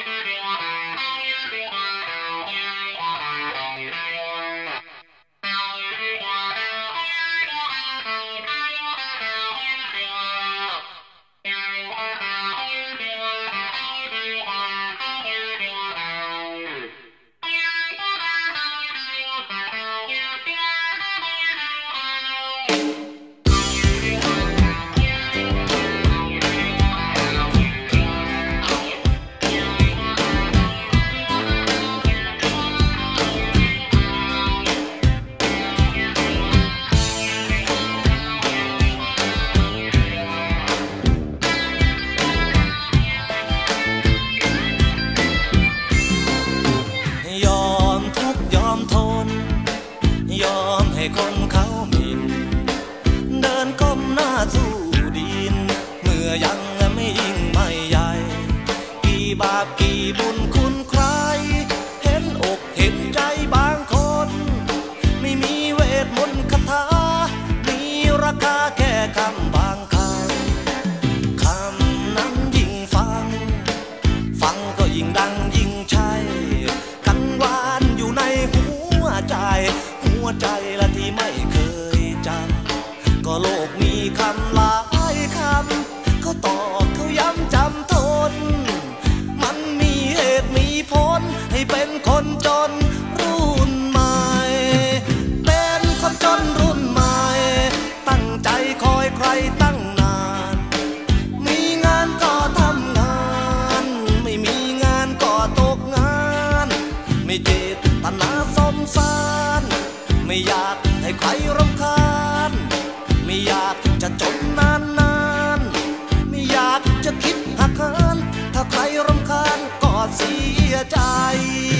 ยอมให้คนเขาหมิ่นเดินก้มหน้าสู้ดินเมื่อยังไม่ยิ่งไม่ใหญ่กี่บาปกี่บุญคุณใครเห็นอกเห็นใจบางคนไม่มีเวทมนต์คาถามีราคาแค่คำบางคำคำนั้นยิ่งฟังก็ยิ่งดังยิ่งใช่กังวานอยู่ในหัวใจละที่ไม่เคยจำก็โลกมีคำหลายคำเขาตอบเขาย้ำจำทนมันมีเหตุมีผลให้เป็นคนจนรุ่นใหม่เป็นคนจนรุ่นใหม่ตั้งใจคอยใครตั้งนานมีงานก็ทำงานไม่มีงานก็ตกงานไม่เจตนาสมสารไม่อยากให้ใครรำคาญไม่อยากจะจนนานไม่อยากจะคิดหักหานถ้าใครรำคาญก็เสียใจ